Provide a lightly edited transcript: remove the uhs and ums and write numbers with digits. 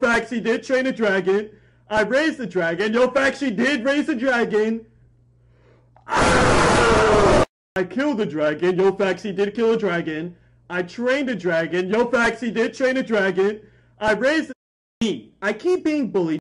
Facts, he did train a dragon. I raised the dragon. Yo, facts, he did raise the dragon. I killed the dragon. Yo, facts, he did kill a dragon. I trained a dragon. Yo, facts, he did train a dragon. I raised the... I keep being bullied.